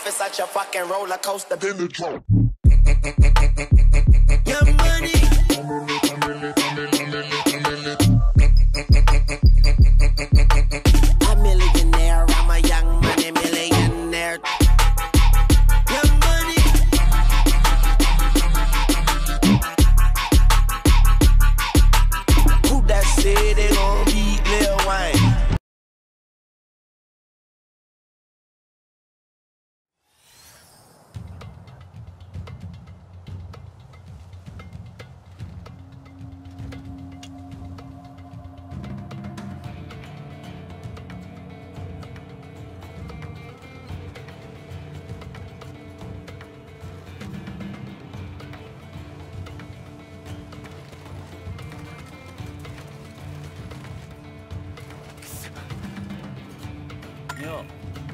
It's such a fucking roller coaster. Your money. A millionaire, I'm a young money millionaire. Your money. Who that said they gon' beat Lil Wayne? よ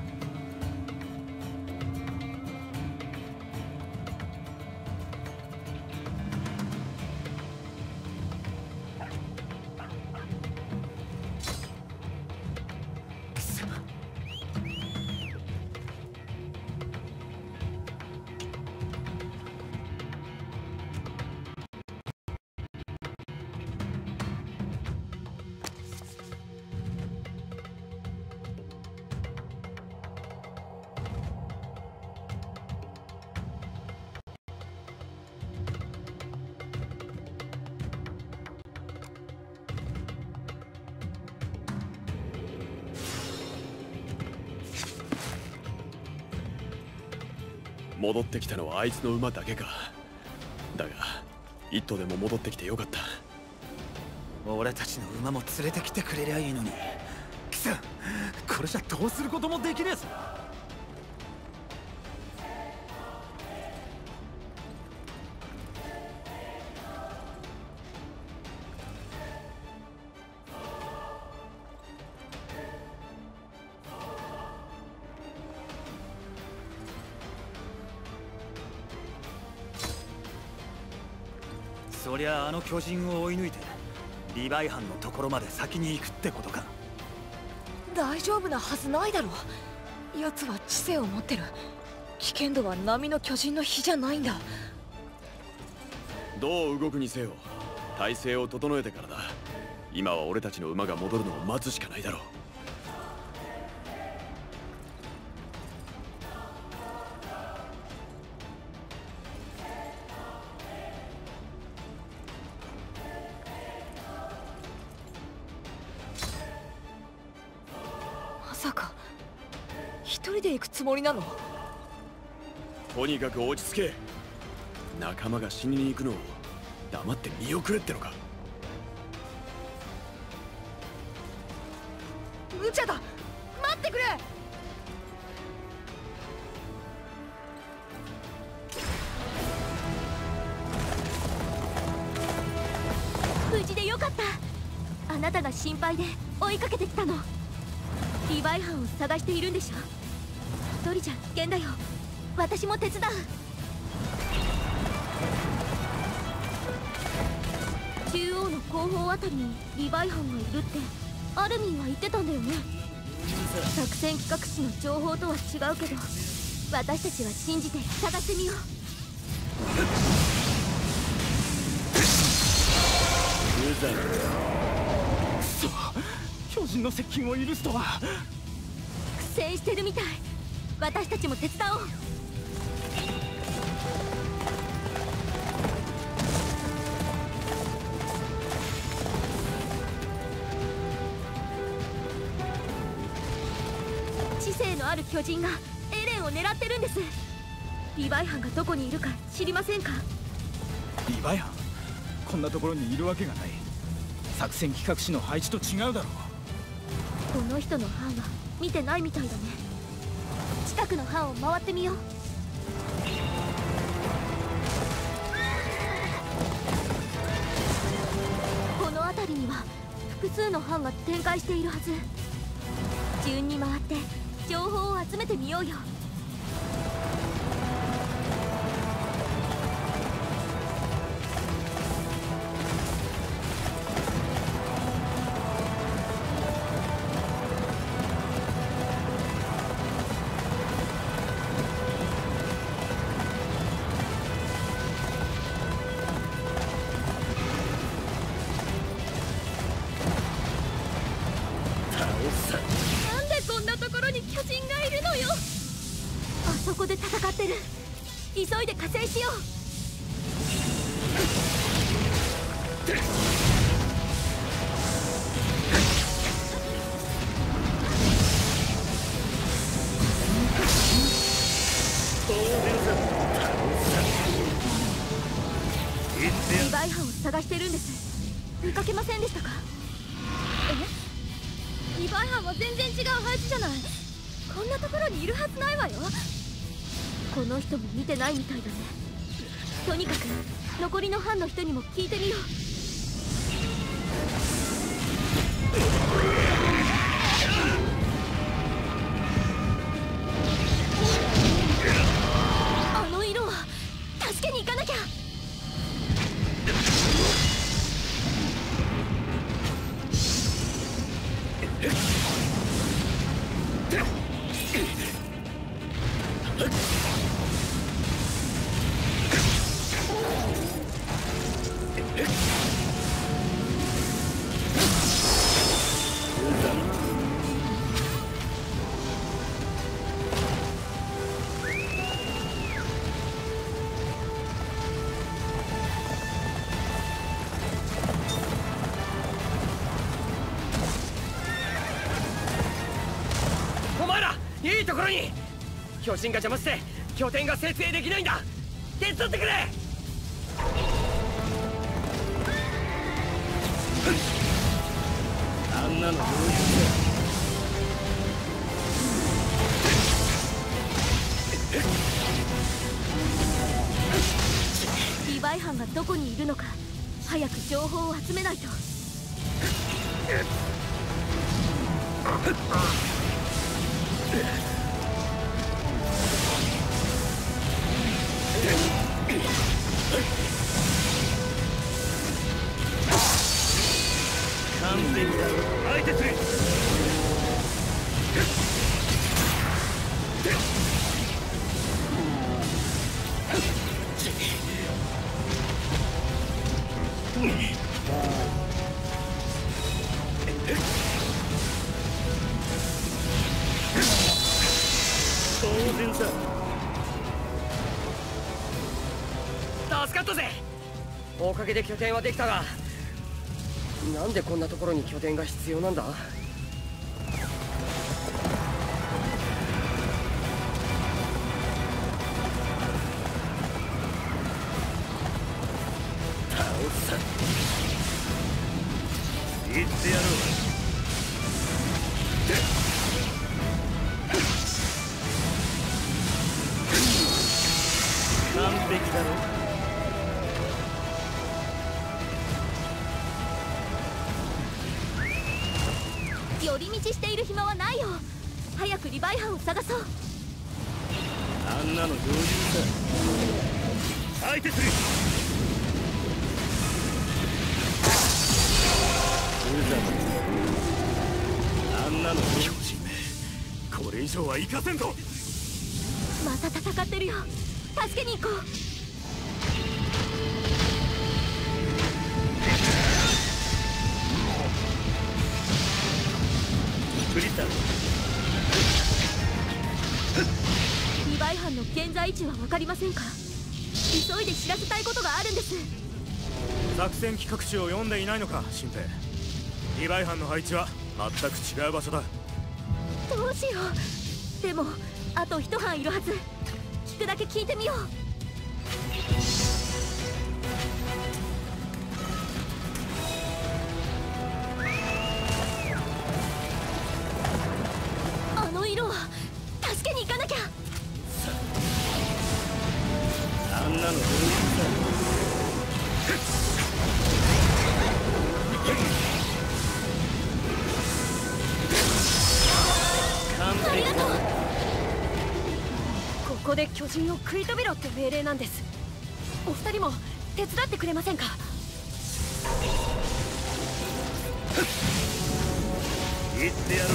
戻ってきたのはあいつの馬だけか。だが一頭でも戻ってきてよかった。 俺たちの馬も連れてきてくれりゃいいのに。くそ、これじゃどうすることもできねえぞ。そりゃあの巨人を追い抜いてリヴァイ班のところまで先に行くってことか。 大丈夫なはずないだろ。奴は知性を持ってる。危険度は波の巨人の比じゃないんだ。 どう動くにせよ体勢を整えてからだ。今は俺たちの馬が戻るのを待つしかないだろう。 まさか一人で行くつもりなの？ とにかく落ち着け。仲間が死にに行くのを黙って見送れってのか。 無茶だ、待ってくれ。 無事でよかった。あなたが心配で追いかけてきたの。リヴァイ班を探しているんでしょ。一人じゃ危険だよ。私も手伝う。中央の後方あたりにリヴァイ班がいるってアルミンは言ってたんだよね。作戦企画士の情報とは違うけど私たちは信じて探してみよう。 無残だ。 くそ、巨人の接近を許すとは。 苦戦してるみたい。私たちも手伝おう。知性のある巨人がエレンを狙ってるんです。リヴァイ班がどこにいるか知りませんか？ リヴァイ班、こんなところにいるわけがない。作戦企画士の配置と違うだろう。 この人の班は見てないみたいだね。近くの班を回ってみよう。この辺りには複数の班が展開しているはず。順に回って情報を集めてみようよ。 そこで戦ってる。急いで加勢しよう。リヴァイ班を探してるんです。見かけませんでしたか？リヴァイ班は全然違う配置じゃない。こんなところにいるはずないわよ。この人も見てないみたいだね。とにかく残りの班の人にも聞いてみよう。あの色は助けに行かなきゃ。 いいところに。巨人が邪魔して拠点が設営できないんだ。手伝ってくれ。あんなのどういうリヴァイ班がどこにいるのか早く情報を集めないと。 完璧だ。相手する。当然さ。助かったぜ。おかげで拠点はできたが、なんでこんなところに拠点が必要なんだ？倒さ言ってやろう。完璧だろ。 寄り道している暇はないよ。早くリヴァイ班を探そう。 あんなの余裕さ。相手する。あんなの巨人め、これ以上は行かせんぞ。 また戦ってるよ。助けに行こう。 リヴァイ班の現在位置は分かりませんか？急いで知らせたいことがあるんです。 作戦企画書を読んでいないのか、新兵。リヴァイ班の配置は全く違う場所だ。 どうしよう。でもあと一班いるはず。聞くだけ聞いてみよう。あの色は助けに行かなきゃ。 あんなのどういうありがとう。 ここで巨人を食い止めろって命令なんです。お二人も手伝ってくれませんか？ 言ってやろう。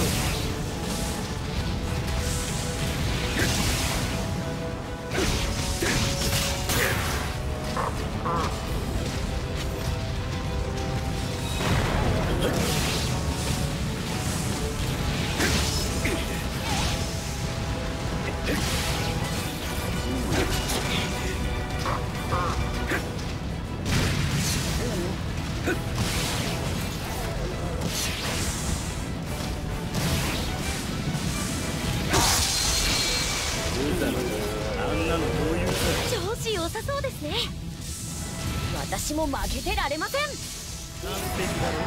あんなの余裕さ。 調子良さそうですね。私も負けてられません。 完璧だろ。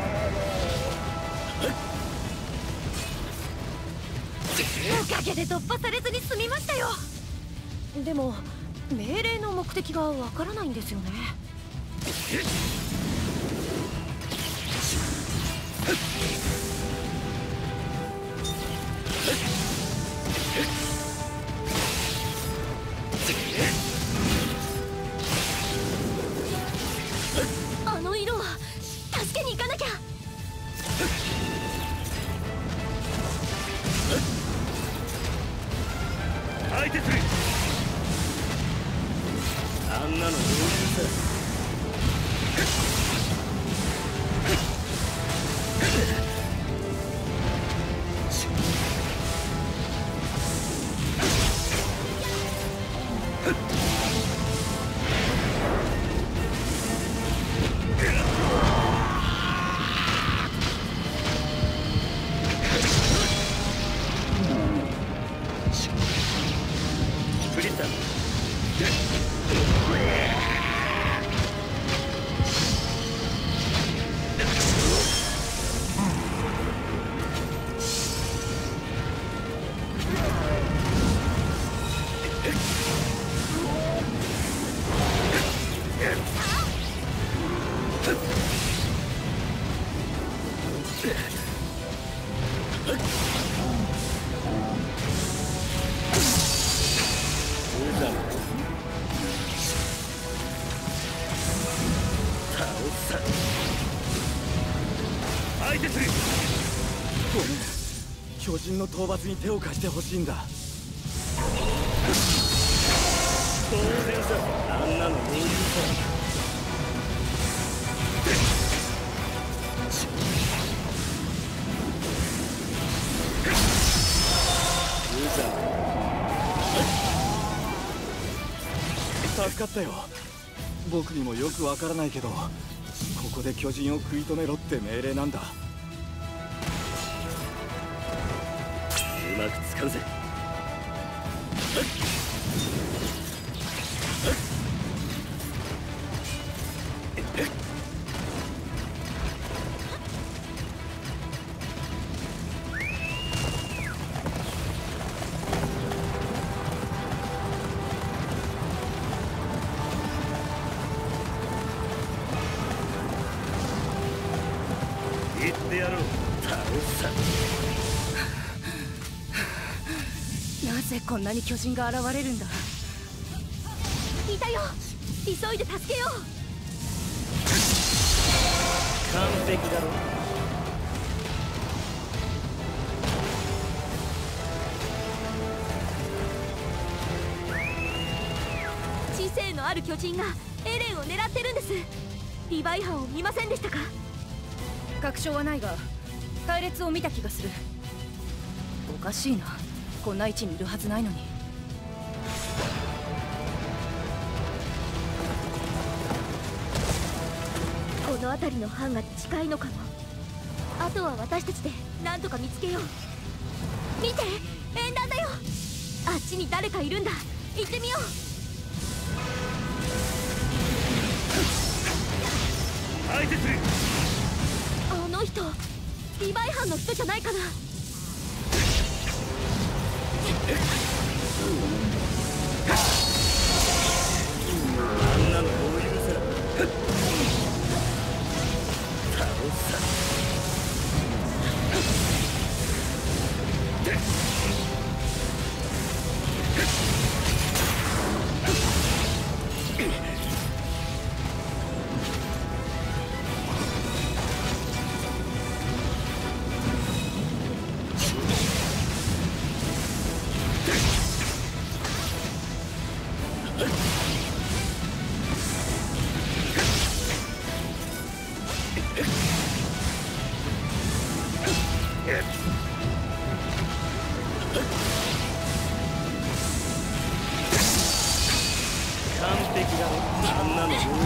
おかげで突破されずに済みましたよ。でも命令の目的がわからないんですよね。あの色は助けに行かなきゃ。 相手する。あんなの余裕さ。フリッター。相手する。ごめん、巨人の討伐に手を貸してほしいんだ。当然さ、あんなの余裕さ。助かったよ。僕にもよくわからないけど、ここで巨人を食い止めろって命令なんだ。うまく使うぜ。言ってやろう。倒すさ。 なぜこんなに巨人が現れるんだ。 いたよ、急いで助けよう。 完璧だろ。 知性のある巨人がエレンを狙ってるんです。リヴァイ班を見ませんでしたか？ 確証はないが隊列を見た気がする。おかしいな、こんな位置にいるはずないのに。 この辺りの班が近いのかも。あとは私たちで何とか見つけよう。見て、演壇だよ。あっちに誰かいるんだ。行ってみよう。 相手する。 あの人、リヴァイ班の人じゃないかな。 あんなの余裕さ。倒すさ。完璧だろ。あんなの余裕さ。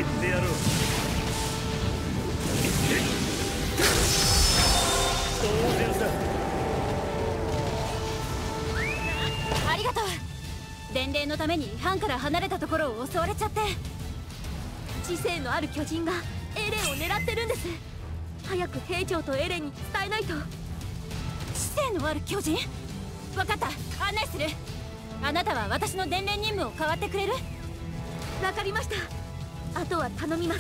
ってやろう。当然さ。 ありがとう。伝令のために藩から離れたところを襲われちゃって、知性のある巨人がエレンを狙ってるんです。早く兵長とエレンに伝えないと。知性のある巨人？分かった、案内する。あなたは私の伝令任務を代わってくれる？分かりました。あとは頼みます。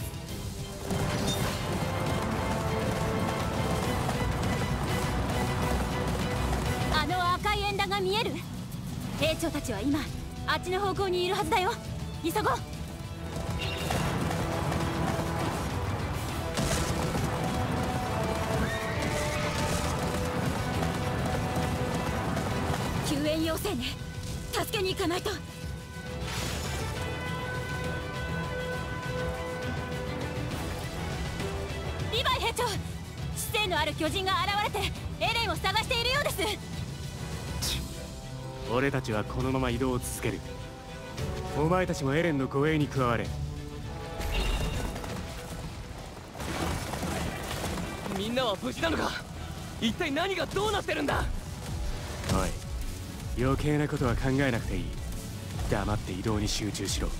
あの赤い円盤が見える？兵長たちは今あっちの方向にいるはずだよ。急ごう。救援要請ね。助けに行かないと。リヴァイ兵長、知性のある巨人が現れてエレンを探しているようです。 俺たちはこのまま移動を続ける。お前たちもエレンの護衛に加われ。 みんなは無事なのか？一体何がどうなってるんだ？ おい、余計なことは考えなくていい。黙って移動に集中しろ。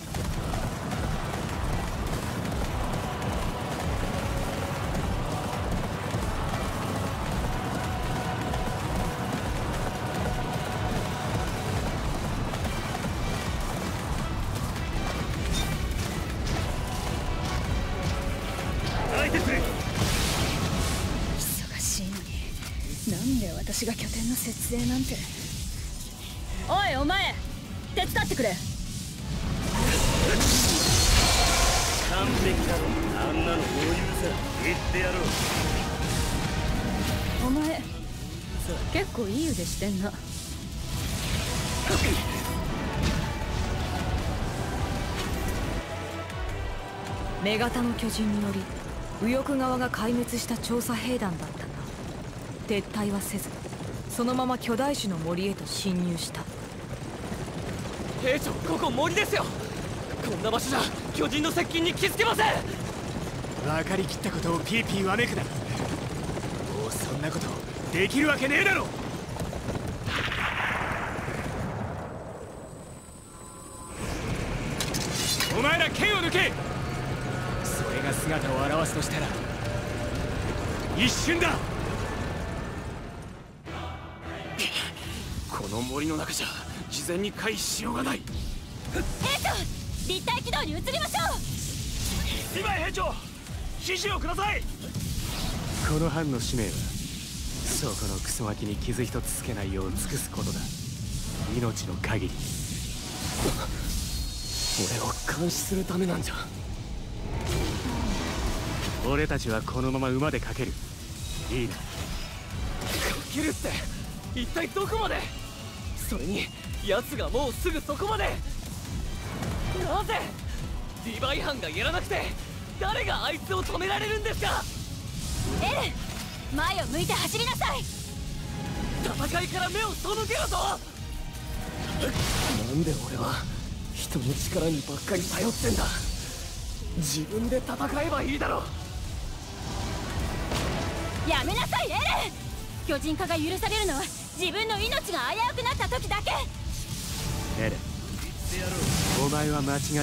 忙しいのになんで私が拠点の設営なんて。おいお前、手伝ってくれ。 完璧だろ。あんなの余裕さ。言ってやろう。 お前結構いい腕してんな。女型の巨人により右翼側が壊滅した調査兵団だったが、撤退はせずそのまま巨大種の森へと侵入した。 兵長、ここ森ですよ。こんな場所じゃ巨人の接近に気づけません。 分かりきったことをピーピーわめくな。もうそんなことできるわけねえだろ。お前ら剣を抜け。それが姿を現すとしたら一瞬だ。 この森の中じゃ事前に回避しようがない。 兵長、立体軌道に移りましょう。 リヴァイ兵長、指示をください。 この班の使命はそこのクソガキに傷一つつけないよう尽くすことだ。命の限り。 俺を監視するためなんじゃ。 俺たちはこのまま馬でかける。いいな。 かけるって一体どこまで？それに奴がもうすぐそこまで。なぜリヴァイ班がやらなくて誰があいつを止められるんですか？ エレン、前を向いて走りなさい。 戦いから目を背けろと。なんで俺は人の力にばっかり頼ってんだ。自分で戦えばいいだろ。 やめなさいエレン。巨人化が許されるのは自分の命が危うくなった時だけ。 エレン、お前は間違ってない。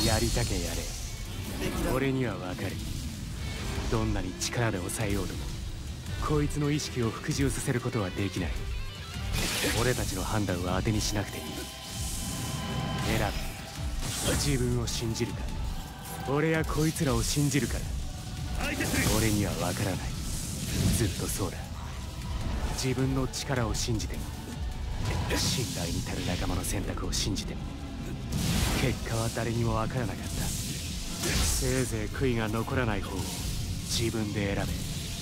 やりたけやれ。俺には分かる。どんなに力で抑えようともこいつの意識を服従させることはできない。俺たちの判断は当てにしなくていい。選ぶ。自分を信じるか、俺やこいつらを信じるか。俺には分からない。ずっとそうだ。自分の力を信じても、信頼に足る仲間の選択を信じても、結果は誰にも分からなかった。せいぜい悔いが残らない方を自分で選べ。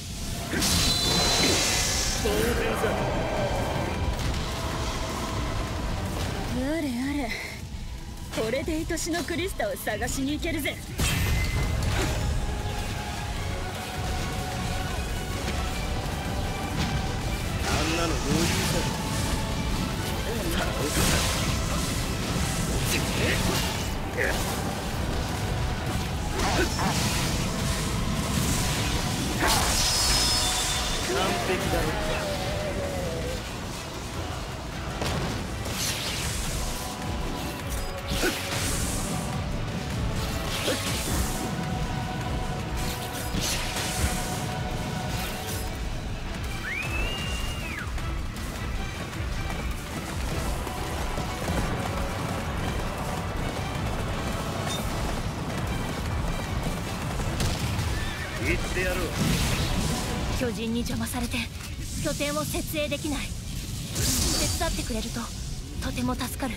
あれあれ、これで愛しのクリスタを探しに行けるぜ。 あんなの余裕さ。 完璧だろ。言ってやろう。 巨人に邪魔されて拠点を設営できない。手伝ってくれるととても助かる。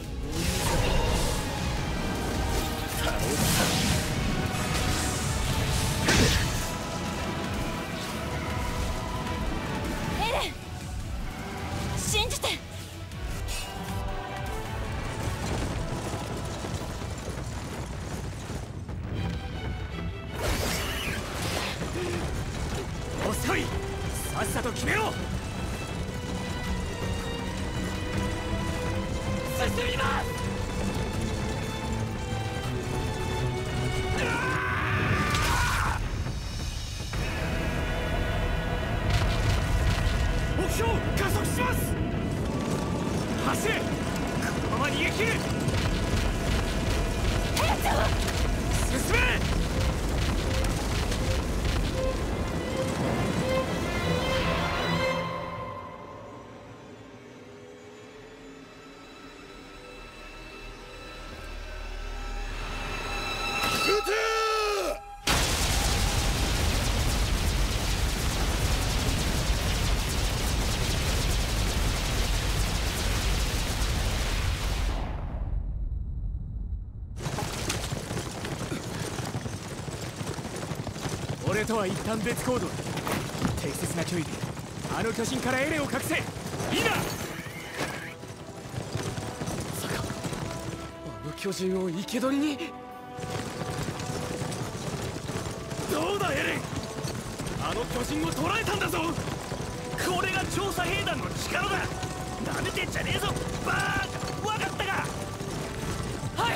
エレン、信じて。 遅い。さっさと決めろ。 進みます。 目標加速します。走れ。このまま逃げ切る。進め。俺とは一旦別行動。適切な距離であの巨人からエレンを隠せ。いいな。 まさかあの巨人を生け捕りに。 どうだエレン。あの巨人を捕らえたんだぞ。これが調査兵団の力だ。なめてんじゃねえぞバーカ。わかったか。 はい。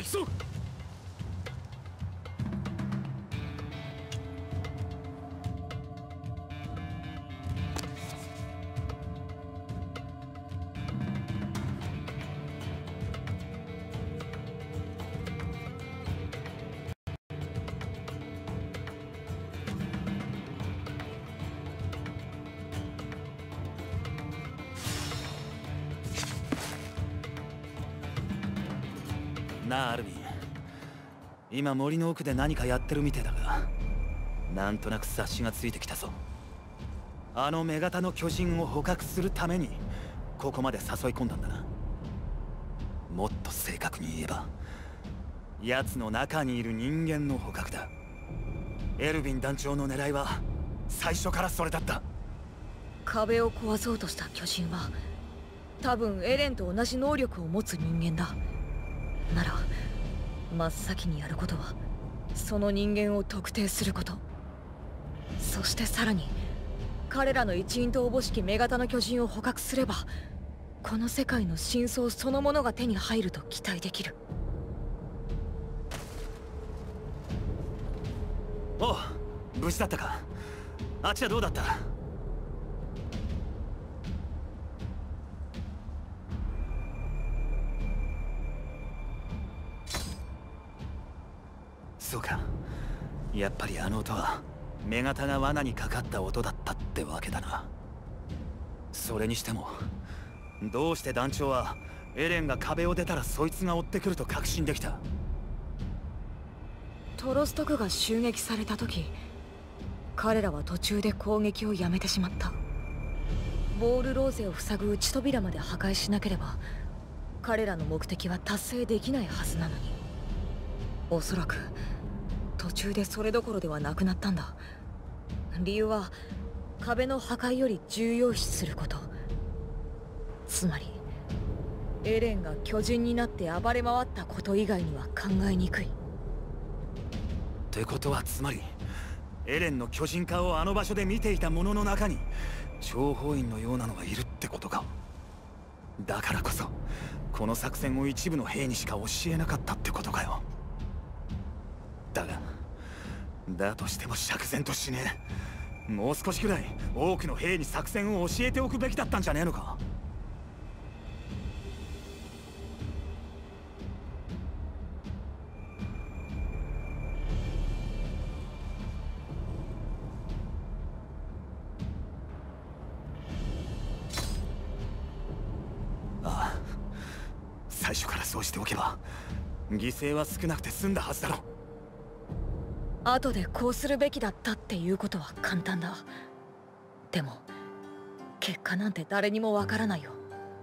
急ぐ。 なあアルビン、今森の奥で何かやってるみてえだが、なんとなく察しがついてきたぞ。あの女型の巨人を捕獲するためにここまで誘い込んだんだな。もっと正確に言えば奴の中にいる人間の捕獲だ。エルヴィン団長の狙いは最初からそれだった。 壁を壊そうとした巨人は多分エレンと同じ能力を持つ人間だ。なら真っ先にやることはその人間を特定すること。そしてさらに彼らの一員とおぼしき女型の巨人を捕獲すれば、この世界の真相そのものが手に入ると期待できる。 おう、無事だったか。あっちはどうだった？そうか、やっぱりあの音は女型が罠にかかった音だったってわけだな。それにしてもどうして団長はエレンが壁を出たらそいつが追ってくると確信できた？ トロスト区が襲撃された時、彼らは途中で攻撃をやめてしまった。ボールローゼを塞ぐ内扉まで破壊しなければ彼らの目的は達成できないはずなのに、おそらく途中でそれどころではなくなったんだ。理由は壁の破壊より重要視すること。つまりエレンが巨人になって暴れ回ったこと以外には考えにくい。 ってことはつまりエレンの巨人化をあの場所で見ていた者の中に諜報員のようなのがいるってことか。だからこそこの作戦を一部の兵にしか教えなかったってことかよ。だがだとしても釈然としねえ。もう少しくらい多くの兵に作戦を教えておくべきだったんじゃねえのか。ああ、最初からそうしておけば犠牲は少なくて済んだはずだろ。 後でこうするべきだったっていうことは簡単だ。でも結果なんて誰にもわからないよ。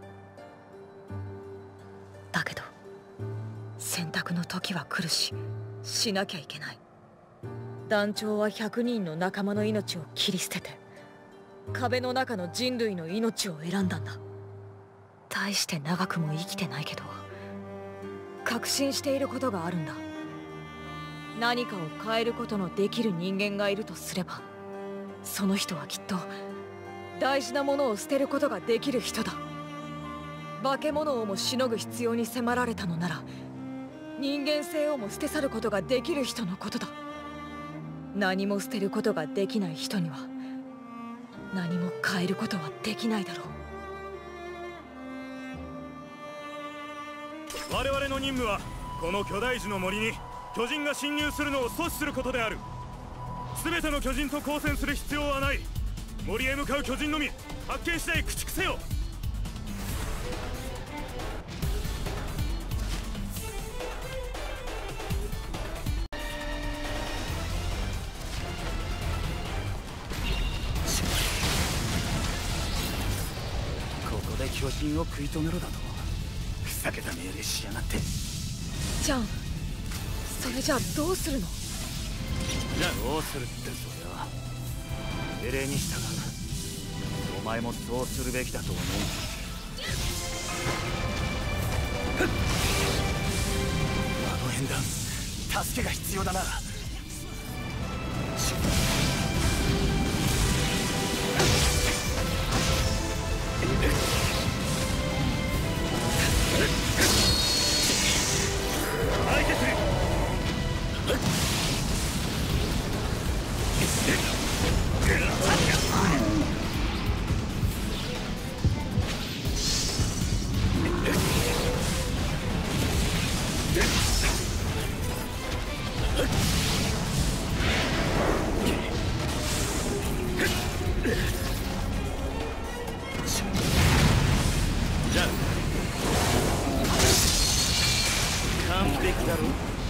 だけど選択の時は来るしなきゃいけない。団長は100人の仲間の命を切り捨てて壁の中の人類の命を選んだんだ。大して長くも生きてないけど確信していることがあるんだ。何かを変えることのできる人間がいるとすれば、その人はきっと大事なものを捨てることができる人だ。化け物をもしのぐ必要に迫られたのなら人間性をも捨て去ることができる人のことだ。何も捨てることができない人には何も変えることはできないだろう。 我々の任務はこの巨大樹の森に巨人が侵入するのを阻止することである。全ての巨人と交戦する必要はない。森へ向かう巨人のみ発見次第駆逐せよ。 ここで巨人を食い止めろだとふざけた命令しやがって。 じゃん、それじゃあどうするの？ じゃあどうするってそりゃ命令に従う。お前もそうするべきだと思う。あの縁談助けが必要だな。 相じゃあ完璧だろ。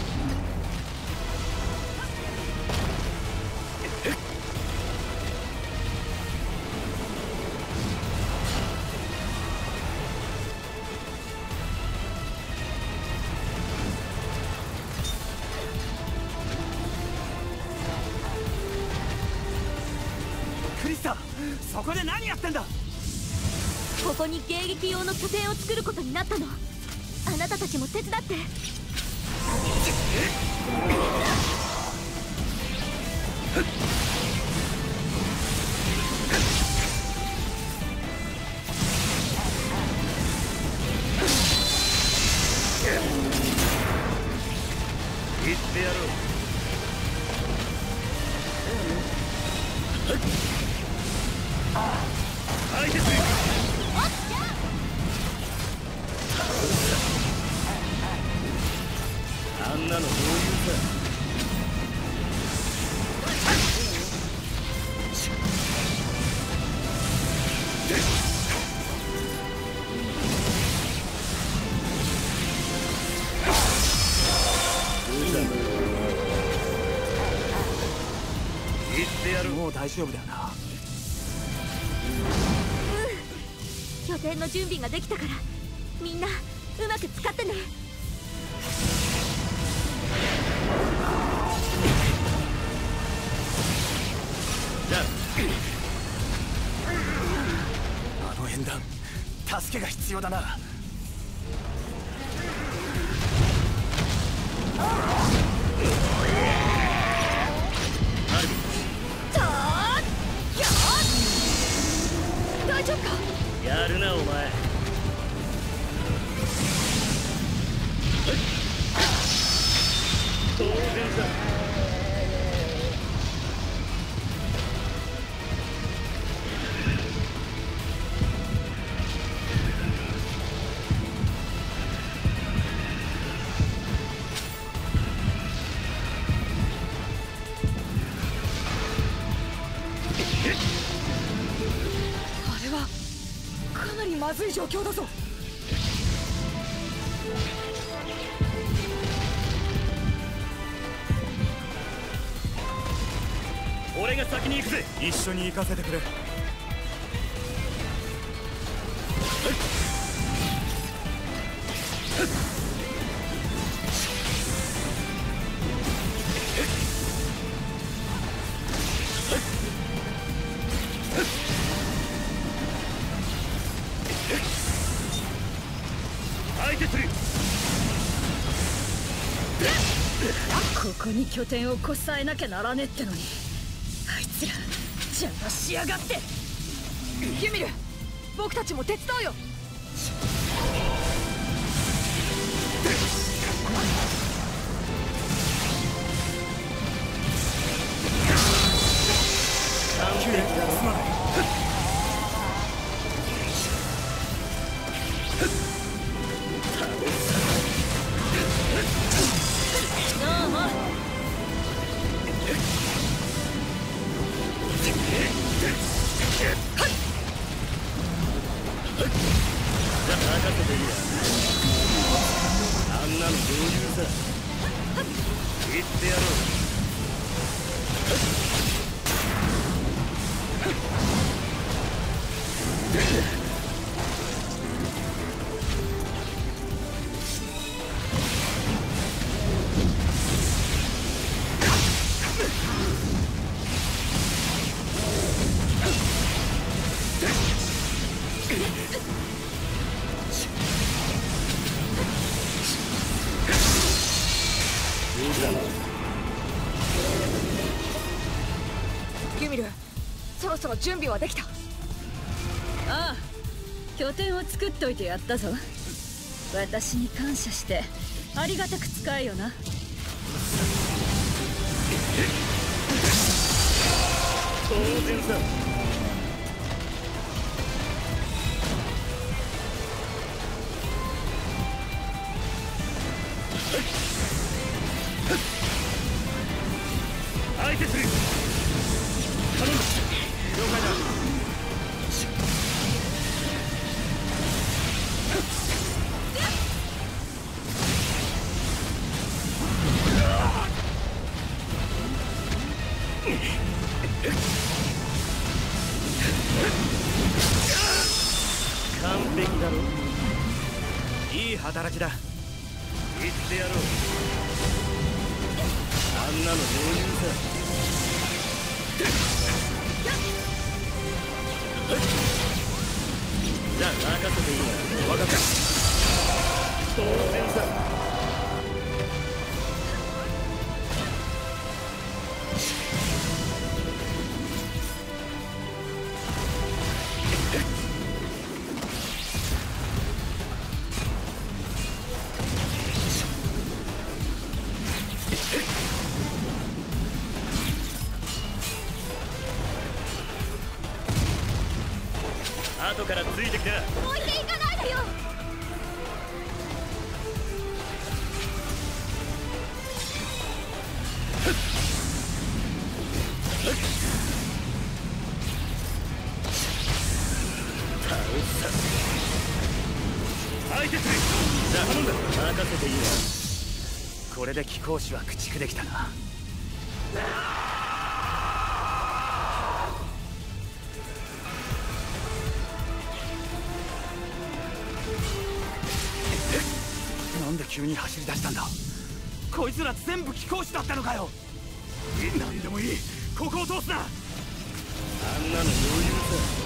クリスタ、そこで何やってんだ。 ここに迎撃用の拠点を作ることになったの。あなたたちも手伝って。 行ってやろう。相手する。あんなのどういうさ。言ってやる。もう大丈夫だよな。 拠点の準備ができたからみんなうまく使ってね。 じゃあの縁談助けが必要だな。 大丈夫か。 やるなお前。当然だ。 あれはかなりまずい状況だぞ。 俺が先に行くぜ。一緒に行かせてくれ。相手する。 ここに拠点をこさえなきゃならねえってのに、あいつら邪魔しやがって。ユミル、僕たちも手伝うよ。 あんなのどういうさ。言ってやろう。 ユミル、そろそろ準備はできた。ああ、拠点を作っといてやったぞ。私に感謝してありがたく使えよな。 さ。相手する。頼む。了解だ。完璧だろ。いい働きだ。言ってやろう。あんなの余裕さ。じゃあ任せていいな。分かった。当然さ。後からついてきた。 置いていかないでよ。 相手する。じゃあ頼んだ。任せていいな。これで貴公子は駆逐できたな。なんで急に走り出したんだ。こいつら全部貴公子だったのかよ。 なんでもいい。ここを通すな。 あんなの余裕さ。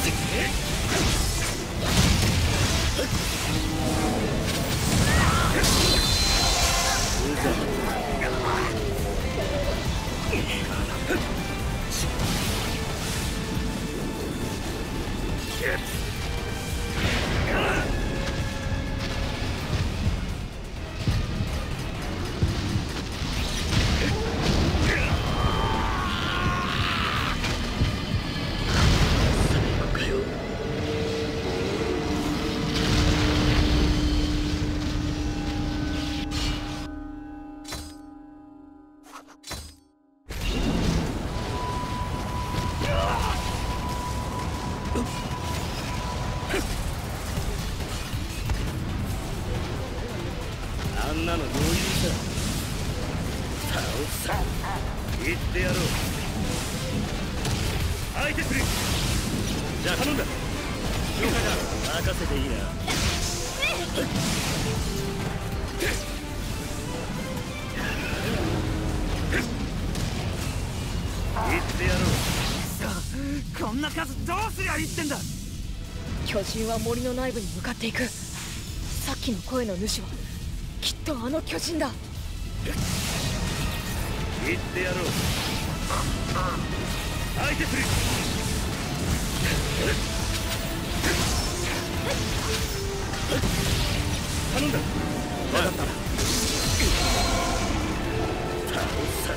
あんなの余裕さ。倒すさ。言ってやろう。相手する。じゃあ頼んだ。了解だ。任せていいな。言ってやろう。さあ、こんな数どうすりゃいいってんだ。 巨人は森の内部に向かっていく。さっきの声の主はきっとあの巨人だ。 言ってやろう。相手する。頼んだ。分かった。倒さ。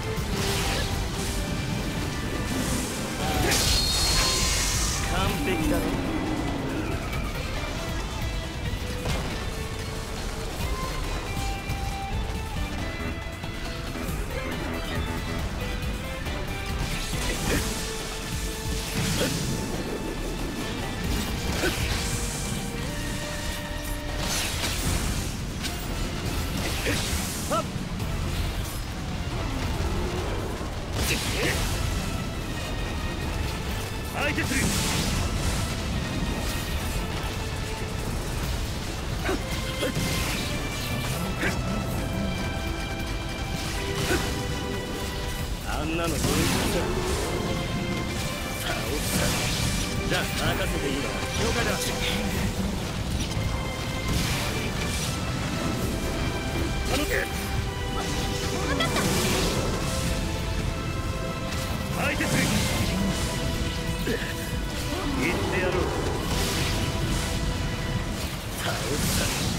完璧だろ。相手する。あんなのどういうことだ。倒す。じゃあ任せていいな。了解だ。頼む。分かった。相手する。言ってやろう。倒す。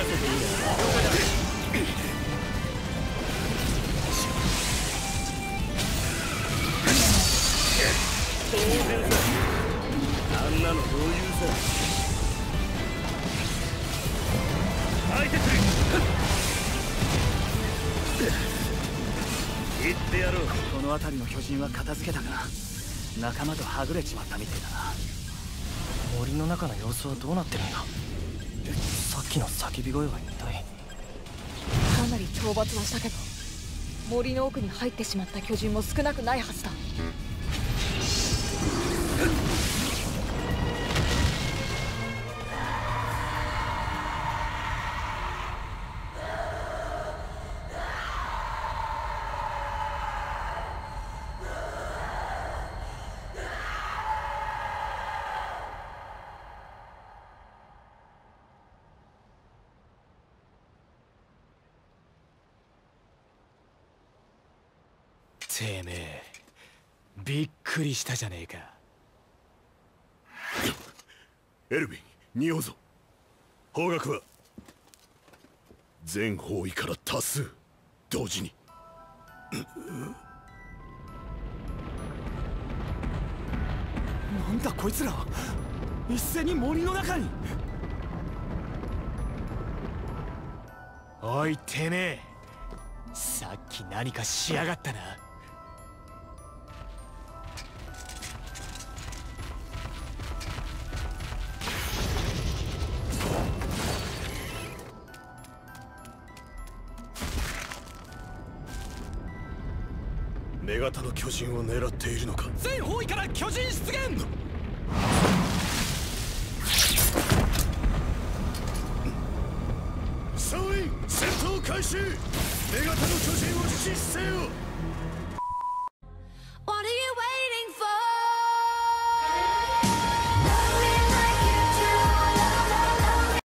せていいな。当然さ、あんなの余裕さ。相手する。言ってやろう。 この辺りの巨人は片付けたが仲間とはぐれちまったみてえだな。 森の中の様子はどうなってるんだ。さっきの叫び声は一体。 かなり討伐はしたけど森の奥に入ってしまった巨人も少なくないはずだ。 てめえびっくりしたじゃねえか。 エルヴィン、匂うぞ。方角は全方位から多数同時に。 なんだこいつら、一斉に森の中に。 おいてめえ、さっき何かしやがったな。 女型の巨人を狙っているのか。 全方位から巨人出現。 総員戦闘開始。女型の巨人を死守せよ。